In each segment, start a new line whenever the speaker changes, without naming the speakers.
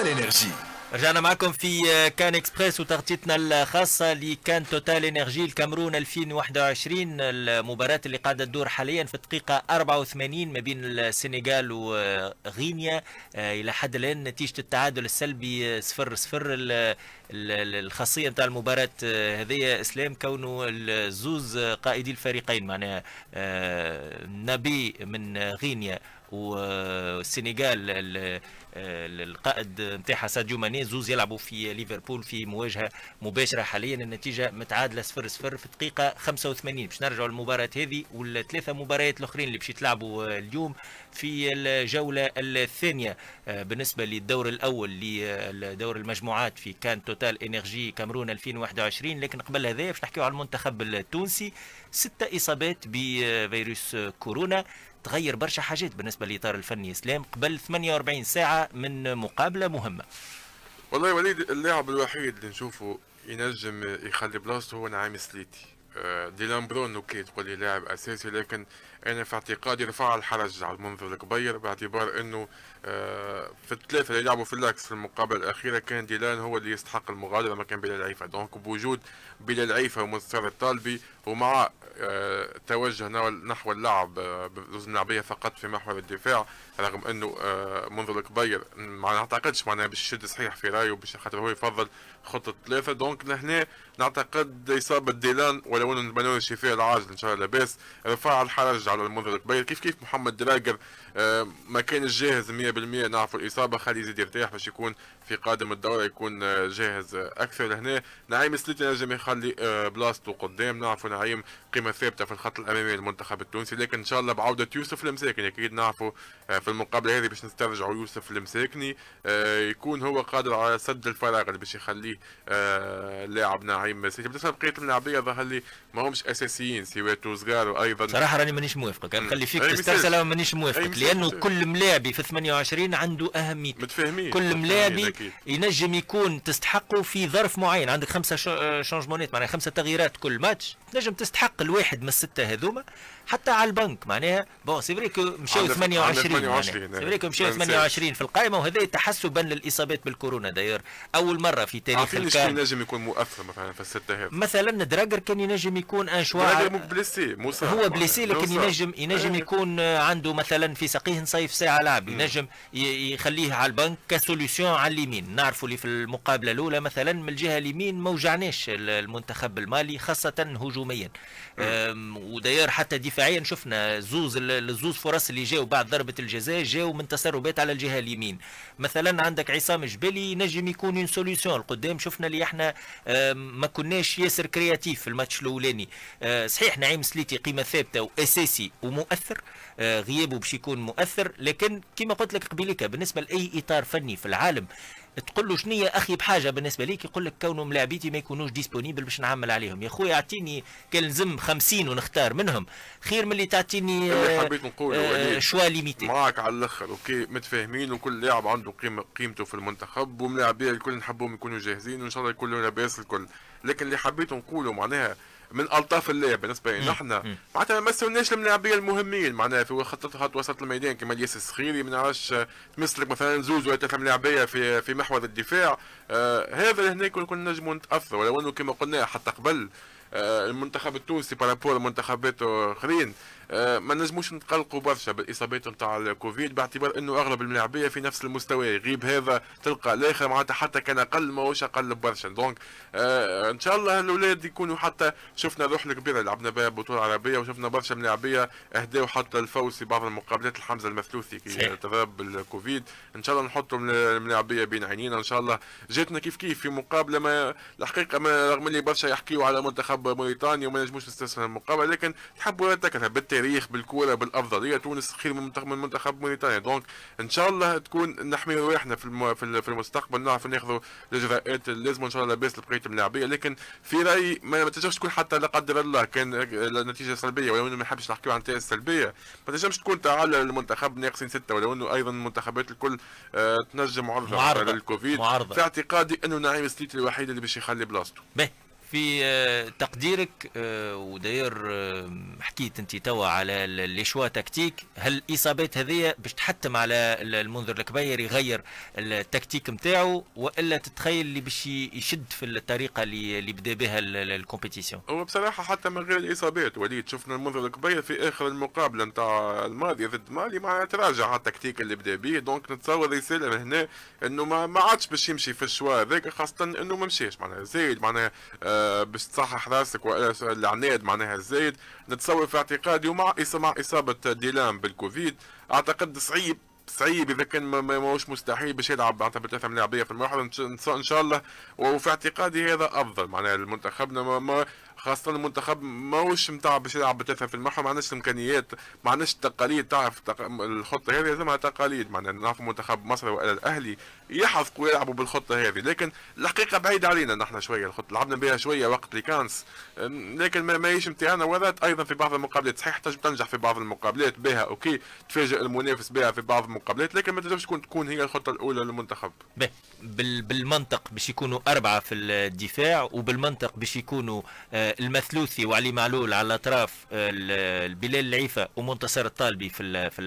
توتال انرجي.
رجعنا معكم في كان اكسبريس وتغطيتنا الخاصة لكان توتال انرجي الكاميرون 2021. المباراة اللي قاعدة تدور حاليا في الدقيقة 84 ما بين السنغال وغينيا. إلى حد الآن نتيجة التعادل السلبي 0-0. الخاصية نتاع المباراة هذه إسلام كونه الزوز قائدي الفريقين، معناها نبي من غينيا والسنغال القائد نتاعها ساديو ماني، زوز يلعبوا في ليفربول في مواجهه مباشره. حاليا النتيجه متعادله 0-0 في الدقيقه 85. باش نرجعوا للمباراه هذه والثلاثه مباريات الاخرين اللي باش يتلعبوا اليوم في الجوله الثانيه بالنسبه للدور الاول لدور المجموعات في كان توتال انرجي كاميرون 2021. لكن قبل هذا باش نحكيو على المنتخب التونسي. 6 اصابات بفيروس كورونا، تغير برشا حاجات بالنسبه للاطار الفني اسلام قبل 48 ساعه من مقابله مهمه.
والله وليد، اللاعب الوحيد اللي نشوفه ينجم يخلي بلاصته هو نعيم سليتي. ديلان برون اوكي تقول لي لاعب اساسي، لكن انا في اعتقادي رفع الحرج على المنظر الكبير، باعتبار انه في الثلاثه اللي لعبوا في اللاكس في المقابله الاخيره كان ديلان هو اللي يستحق المغادره مكان بلال عيفه. دونك بوجود بلال عيفه ومنصر الطالبي ومع توجه نحو اللعب بجزء الملعبيه فقط في محور الدفاع، رغم انه منذر الكبير ما نعتقدش معناها باش يشد صحيح في رايه باش خاطر هو يفضل خطه 3. دونك لهنا نعتقد اصابه ديلان ولو انه نتمنى الشفاء العاجل ان شاء الله لاباس، رفع الحرج على المنظر الكبير. كيف محمد دراجر ما كانش جاهز 100%، نعرفوا الاصابه، خليه يزيد يرتاح باش يكون في قادم الدوره يكون جاهز اكثر. لهنا نعيم سليتي نجم يخلي بلاصته قدام، نعرفوا نعيم قيمه ثابته في الخط الامامي للمنتخب التونسي، لكن ان شاء الله بعوده يوسف المساكني اكيد نعرفوا في المقابله هذه باش نسترجعوا يوسف المساكني يكون هو قادر على سد الفراغ اللي باش يخليه لاعب نعيم سليتي. بالنسبه لبقيه اللاعبيه ظهر لي ما همش اساسيين سواتو صغار، وايضا
صراحه راني مانيش موافقك، نخلي فيك تسترسل مانيش موافقك، لانه كل ملاعبي في 28 عنده اهميته،
متفاهمين
كل ملاعبي ينجم يكون تستحقه في ظرف معين. عندك 5 شانجمونات معناها 5 تغييرات كل ماتش، تنجم تستحق الواحد من ال6 هذوما حتى على البنك. معناها بون سي فري كو مشاو 28 سي فري كو مشاو 28 في القائمه، وهذا تحسبا للاصابات بالكورونا. داير اول مره في تاريخ
الكان ينجم يكون مؤثر مثلا في ال6 هذو.
مثلا دراجر كان ينجم يكون ان شوا هو بليسي، لكن ينجم يكون عنده مثلا في ساقيه نصيف ساعه لعب، ينجم يخليه على البنك كسوليسيون على اليمين. نعرفوا اللي في المقابله الاولى مثلا من الجهه اليمين ما وجعناش المنتخب المالي خاصه هجوميا، وداير حتى دفاعيا شفنا الزوز فرص اللي جاوا بعد ضربه الجزاء جاوا من تسربات على الجهه اليمين. مثلا عندك عصام جبالي نجم يكون اون سوليسيون القدام. شفنا اللي احنا ما كناش ياسر كرياتيف في الماتش الاولاني. صحيح نعيم سليتي قيمه ثابته واساسي ومؤثر، غيابه باش يكون مؤثر، لكن كما قلت لك قبيلك بالنسبه لاي اطار فني في العالم تقول له شنية اخي بحاجه بالنسبه ليك، يقول لك كونه ملاعبيتي ما يكونوش ديسبونيبل باش نعمل عليهم. يا خويا اعطيني كان لزم 50 ونختار منهم خير من اللي تعطيني
اللي حبيت نقول
شوا ليميتي.
معاك على الاخر اوكي، متفاهمين، وكل لاعب عنده قيمته في المنتخب، وملاعبيه الكل نحبهم يكونوا جاهزين وان شاء الله يكونوا لاباس الكل. لكن اللي حبيت نقوله معناها من الطاف اللعب بالنسبه لنا احنا معناتها ما مسولناش الملاعبيه المهمين، معناها في خط وسط الميدان كما الياس الصخيري ما نعرفش تمسلك مثلا زوز ولا 3 ملاعبيه في محور الدفاع. هذا اللي هنا كنا نجموا نتاثر، ولو انه كما قلنا حتى قبل المنتخب التونسي بارابور منتخبات اخرين ما نجموش نتقلقوا برشا بالاصابات نتاع الكوفيد، باعتبار انه اغلب الملاعبيه في نفس المستوى، يغيب هذا تلقى الاخر معناتها حتى كان اقل ماهوش اقل برشا. دونك ان شاء الله الاولاد يكونوا، حتى شفنا الروح الكبيره لعبنا بها بطوله عربيه وشفنا برشا ملاعبيه اهداوا حتى الفوز في بعض المقابلات الحمزه المثلوثي كي تضرب بالكوفيد. ان شاء الله نحطوا الملاعبيه بين عينينا ان شاء الله. جاتنا كيف في مقابله ما الحقيقه ما رغم اللي برشا يحكيوا على منتخب موريتانيا وما نجموش نستسلم المقابله، لكن تحبوا تكتها بالتاريخ بالكوره بالافضليه، تونس خير من منتخب موريتانيا. دونك ان شاء الله تكون نحمي رواحنا في المستقبل، نعرف ناخذوا الاجراءات اللازمه ان شاء الله لاباس لبقيه الملاعبيه. لكن في رايي ما تنجمش تكون حتى لا قدر الله كان النتيجه سلبيه، ولو انه ما نحبش نحكيو عن النتائج السلبيه، ما تنجمش تكون تعال المنتخب ناقصين 6، ولو انه ايضا المنتخبات الكل تنجم معرضه للكوفيد. في اعتقادي انه نعيم سليتي الوحيد اللي باش يخلي بلاصته.
في تقديرك وداير حكيت انت توا على لي شوا تكتيك، هل الاصابات هذه باش تحتم على المنذر الكبير يغير التكتيك نتاعو، والا تتخيل اللي باش يشد في الطريقه اللي بدا بها الكومبيتيسيون؟
هو بصراحه حتى من غير الاصابات وليد شفنا المنذر الكبير في اخر المقابله نتاع الماضي ضد مالي معناها تراجع على التكتيك اللي بدا به، دونك نتصور رساله من هنا انه ما عادش باش يمشي في الشوا هذاك، خاصه انه ما مشاش معناها زايد معناها باش تصحح راسك والعناد معناها زايد. نتصور في اعتقادي ومع اصابه ديلان بالكوفيد اعتقد صعيب اذا كان ماهوش مستحيل باش يلعب اعتقد 3 ملاعبيه في المرحله ان شاء الله. وفي اعتقادي هذا افضل معناها المنتخبنا خاصة المنتخب ماهوش نتاع باش يلعب بثلاثة في المرحلة، ما عندناش الامكانيات ما عندناش التقاليد. تعرف الخطة هذه لازمها تقاليد، معناها نعرف منتخب مصر والا الاهلي يحفظوا ويلعبوا بالخطة هذه، لكن الحقيقة بعيد علينا نحن شوية الخطة، لعبنا بها شوية وقت اللي كانس، لكن ماهيش نتاعنا. ورات ايضا في بعض المقابلات صحيح تنجم تنجح في بعض المقابلات بها اوكي، تفاجئ المنافس بها في بعض المقابلات، لكن ما تنجمش تكون هي الخطة الأولى للمنتخب.
بالمنطق باش يكونوا 4 في الدفاع، وبالمنطق باش يكونوا المثلوثي وعلي معلول على الاطراف، البلال العيفه ومنتصر الطالبي في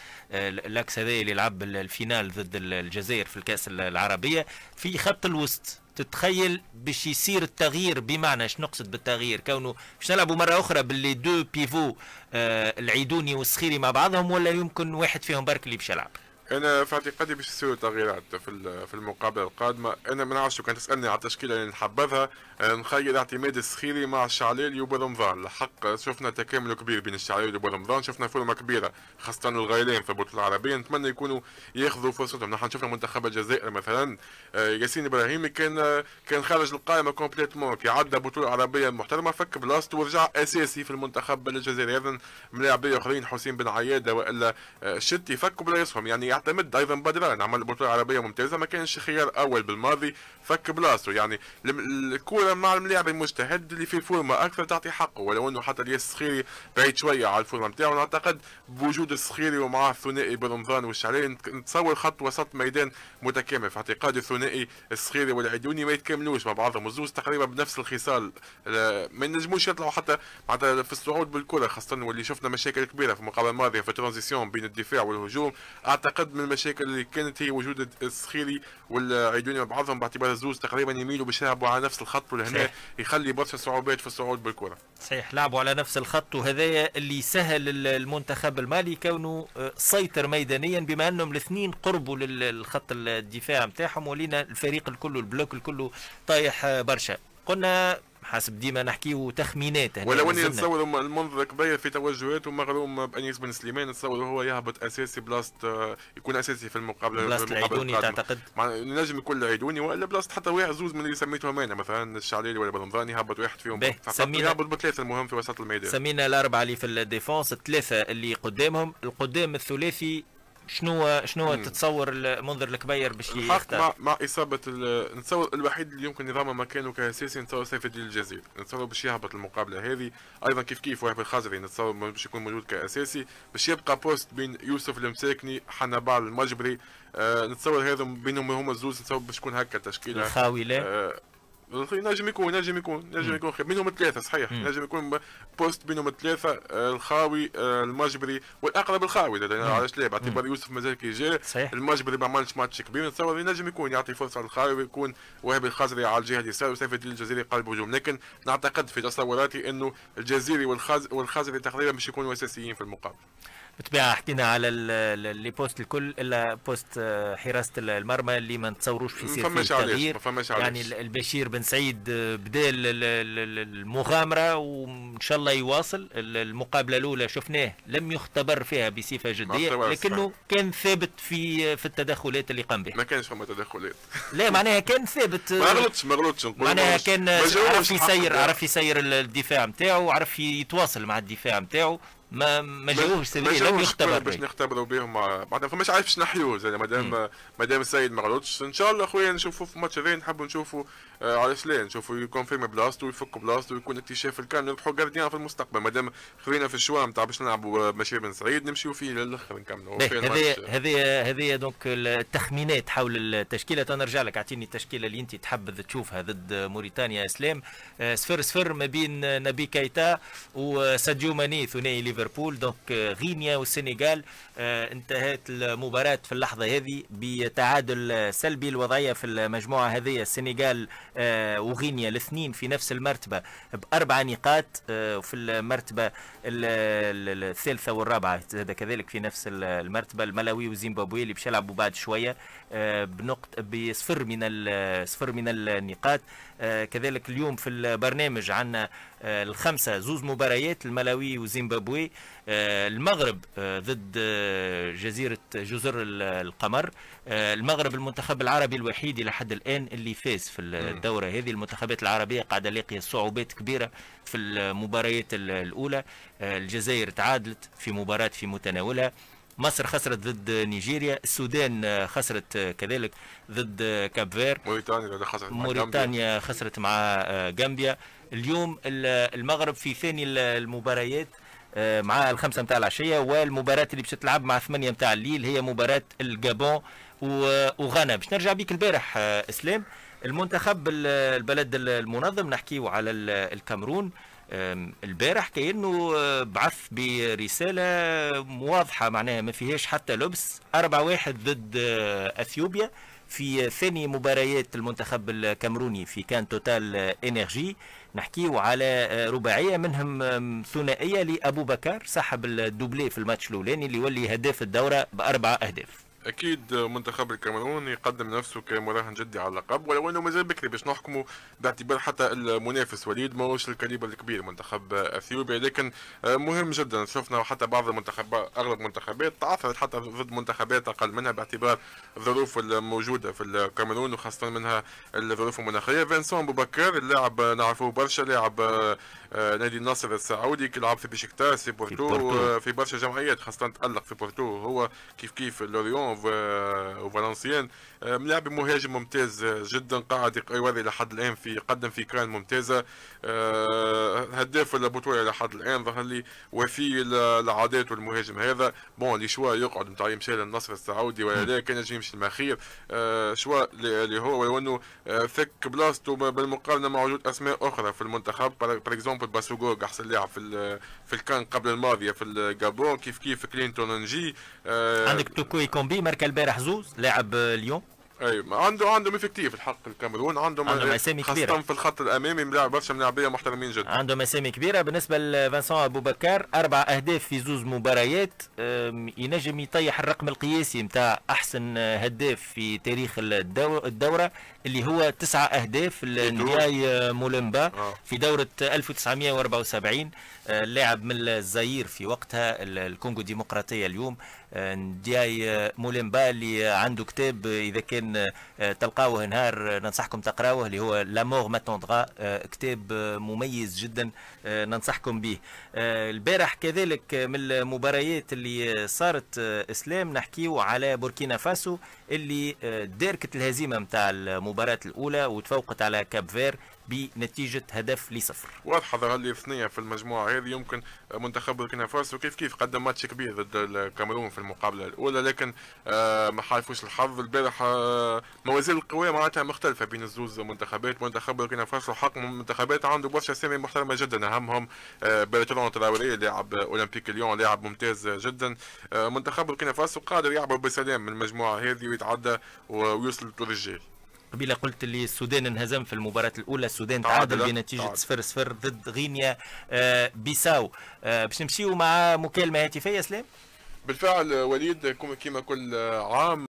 اللاكس هذا اللي لعب الفينال ضد الجزائر في الكاس العربيه. في خط الوسط تتخيل باش يصير التغيير، بمعنى ايش نقصد بالتغيير؟ كونه باش نلعبوا مره اخرى باللي دو بيفو العيدوني والسخيري مع بعضهم، ولا يمكن واحد فيهم برك اللي باش يلعب؟
انا في اعتقادي باش يصيروا تغييرات في المقابله القادمه. انا ما نعرفش كان تسالني على التشكيله اللي نحبذها، نخيل اعتماد السخيري مع الشعلالي وبرمضان. الحق شفنا تكامل كبير بين الشعلالي وبرمضان، شفنا فورمه كبيره خاصه الغايلين في البطوله العربيه، نتمنى يكونوا ياخذوا فرصتهم. نحن شفنا منتخب الجزائر مثلا ياسين ابراهيمي كان خارج القائمه كومبليتمون، كي عدى بطوله عربيه محترمه فك بلاصته ورجع اساسي في المنتخب الجزائري. ايضا ملاعبيه اخرين حسين بن عياده والا شتي فكوا بلاصتهم، يعني يعتمد ايضا بدران عمل بطوله عربيه ممتازه ما كانش خيار اول بالماضي فك بلاصته. يعني الكوره مع الملاعب المجتهد اللي في فورمه اكثر تعطي حقه، ولو انه حتى الياس الصخيري بعيد شويه على الفورمه نتاعو. نعتقد بوجود الصخيري ومعاه الثنائي برمضان والشعلاني نتصور خط وسط ميدان متكامل. في اعتقادي الثنائي الصخيري والعيدوني ما يتكاملوش مع بعضهم، والزوز تقريبا بنفس الخصال، ما ينجموش يطلعوا حتى في الصعود بالكره، خاصه واللي شفنا مشاكل كبيره في المقابله الماضيه في الترانزيسيون بين الدفاع والهجوم. اعتقد من المشاكل اللي كانت هي وجود الصخيري والعيدوني مع بعضهم، باعتبار الزوز تقريبا يميلوا باش يلعبوا على نفس الخط، ولهنا يخلي برشا صعوبات في الصعود بالكره.
صحيح، لعبوا على نفس الخط، وهذايا اللي سهل المنتخب المالي كونه سيطر ميدانيا، بما انهم الاثنين قربوا للخط الدفاع نتاعهم، ولينا الفريق الكل البلوك الكل طايح برشا. قلنا حسب ديما نحكيو تخمينات،
ولو اني نتصور المنظر كبير في توجهاته مغروم بانيس بن سليمان، نتصور هو يهبط اساسي بلاصه، يكون اساسي في المقابله.
بلاصه العيدوني تعتقد؟
نجم يكون العيدوني ولا بلاصه حتى واحد زوز من اللي سميتهم انا، مثلا الشعليلي ولا برمضان يهبط واحد فيهم، يهبط بثلاثه المهم في وسط الميدان.
سمينا الاربعه اللي في الديفونس، الثلاثه اللي قدامهم، القدام الثلاثي شنو تتصور المنذر الكبير باش يختار؟
مع اصابه نتصور الوحيد اللي يمكن نظام مكانه كاساسي نتصور سيف الدين الجزيري، نتصور باش يهبط المقابله هذه. ايضا كيف وهب الخزري نتصور باش يكون موجود كاساسي، باش يبقى بوست بين يوسف المساكني حنبال المجبري. نتصور هذا بينهم هما الزوز، نتصور باش تكون هكا تشكيله.
الخاوي لا
نجم يكون خير منهم الثلاثه صحيح. نجم يكون بوست بينهم الثلاثه، الخاوي المجبري والاقرب الخاوي، علاش لا؟ باعتبار يوسف مازال كي جا، المجبري ما عملش ماتش كبير، نتصور نجم يكون يعطي فرصه للخاوي، ويكون وهبي الخزري على الجهه اليسار وسيف الدين الجزيري قلب هجوم. لكن نعتقد في تصوراتي انه الجزيري والخزري تقريبا باش يكونوا اساسيين في المقابله.
بالطبيعه حكينا على لي بوست الكل الا بوست حراسه المرمى اللي ما نتصوروش في سير التغيير. يعني البشير بن سعيد بدا المغامره وان شاء الله يواصل. المقابله الاولى شفناه لم يختبر فيها بصفه جديه، لكنه كان ثابت في التدخلات اللي قام بها.
ما كانش فما تدخلات
لا معناها كان ثابت،
ما غلطش
معناها كان عرف يسير الدفاع نتاعو، عرف يتواصل مع الدفاع نتاعو. ما جاوش سيفي لم يختبر
باش نختبروا بهم بعد فماش عارف باش نحيوه زي مادام السيد ما غلطش ان شاء الله خويا نشوفوا في ماتش هذا نحبوا نشوفوا علاش لا نشوفوا يكونفيرم بلاصتو ويفك بلاصتو ويكون اكتشاف الكامل نربحوا جارديان في المستقبل مادام خذينا في الشوا نتاع باش نلعبوا مشي بن سعيد نمشيو فيه للاخر نكملوا.
هذه دونك التخمينات حول التشكيله. نرجع لك اعطيني التشكيله اللي انت تحب تشوفها ضد موريتانيا اسلام. 0-0 ما بين نبي كايتا وساديو ماني ثنائي ليفربول. دونك غينيا والسنغال انتهت المباراة في اللحظة هذه بتعادل سلبي. الوضعية في المجموعة هذه السنغال وغينيا الاثنين في نفس المرتبة ب4 نقاط، وفي المرتبة الثالثة والرابعة كذلك في نفس المرتبة الملاوي وزيمبابوي اللي باش يلعبوا بعد شوية بصفر من النقاط. كذلك اليوم في البرنامج عندنا الخمسة زوز مباريات الملاوي وزيمبابوي. المغرب ضد جزر القمر. المغرب المنتخب العربي الوحيد إلى حد الآن اللي فاز في الدورة هذه. المنتخبات العربية قاعدة لاقية صعوبات كبيرة في المباريات الأولى. الجزائر تعادلت في مباراة في متناولها. مصر خسرت ضد نيجيريا. السودان خسرت كذلك ضد كاب فير. موريتانيا خسرت مع غامبيا. اليوم المغرب في ثاني المباريات مع 5 متاع العشية، والمباراة اللي باش تلعب مع 8 متاع الليل هي مباراة الجابون وغانا. باش نرجع بيك البارح اسلام المنتخب البلد المنظم نحكيو على الكاميرون. البارح كأنه بعث برسالة واضحة معناها ما فيهاش حتى لبس. 4-1 ضد اثيوبيا في ثاني مباريات المنتخب الكاميروني في كان توتال انرجي. نحكيو على رباعية منهم ثنائية لأبو بكر صاحب الدوبلي في الماتش الأولاني اللي يولي هداف الدورة ب4 أهداف.
اكيد منتخب الكاميرون يقدم نفسه كمراهن جدي على اللقب، ولو انه مازال بكري باش نحكموا باعتبار حتى المنافس وليد ماهوش الكاليبر الكبير منتخب اثيوبيا، لكن مهم جدا. شفنا حتى بعض المنتخبات اغلب المنتخبات تعثرت حتى ضد منتخبات اقل منها باعتبار الظروف الموجوده في الكاميرون وخاصه منها الظروف المناخيه. فينسون بوبكر اللاعب نعرفوه برشا، لاعب نادي النصر السعودي كيلعب في بيشكتاش في بورتو في برشا جمعيات خاصه تالق في بورتو هو كيف لوريون وفالنسيان. لاعب مهاجم ممتاز جدا قاعد يوري لحد الان قدم في كان ممتازه. هداف البطوله لحد الان ظهر لي وفي لعاداته المهاجم هذا. بون لي شوا يقعد نتاع يمشي للنصر السعودي ولا لا كان يجي يمشي المخير شوا اللي هو، ولو انه فك بلاصتو بالمقارنه مع وجود اسماء اخرى في المنتخب. بار اكزومبل باسوغوغ احسن لاعب في الكان قبل الماضيه في الجابون كيف كلينتون نجي.
عندك توكوي كومبي ماركا البارح زوز لاعب اليوم.
اي عندهم افكتيف الحق الكاميرون عندهم
اسامي كبيره
خاصه في الخط الامامي ملاعب برشا ملاعبيه محترمين جدا.
عندهم اسامي كبيره. بالنسبه لفانسون ابو بكر 4 أهداف في زوز مباريات. ينجم يطيح الرقم القياسي نتاع احسن هداف في تاريخ الدوره اللي هو 9 أهداف لندياي مولمبا في دوره 1974. اللاعب من الزاير في وقتها الكونغو الديمقراطيه اليوم. ندياي مولمبا اللي عنده كتاب اذا كان تلقاوه نهار ننصحكم تقراوه اللي هو لامور ماتوندرا، كتاب مميز جدا ننصحكم به. البارح كذلك من المباريات اللي صارت اسلام نحكيو على بوركينا فاسو اللي داركت الهزيمه نتاع المباراه الاولى وتفوقت على كاب فير بنتيجة 1-0.
واضحة ظهر لي ثنية في المجموعة هذه. يمكن منتخب بوركينا فاسو كيف قدم ماتش كبير ضد الكاميرون في المقابلة الأولى، لكن ما حالفوش الحظ. البارح موازين القوى معناتها مختلفة بين الزوز منتخبات. منتخب بوركينا فاسو حق منتخبات عنده برشا أسامي محترمة جدا، أهمهم برتران تراوري لاعب أولمبيك ليون لاعب ممتاز جدا. منتخب بوركينا فاسو قادر يعبر بسلام من المجموعة هذه ويتعدى ويوصل للرجال.
قبيله قلت اللي السودان انهزم في المباراة الأولى. السودان تعادل بنتيجة 0-0 ضد غينيا بيساو. باش نمشيو مع مكالمة هاتفية سلام.
بالفعل وليد كما كل عام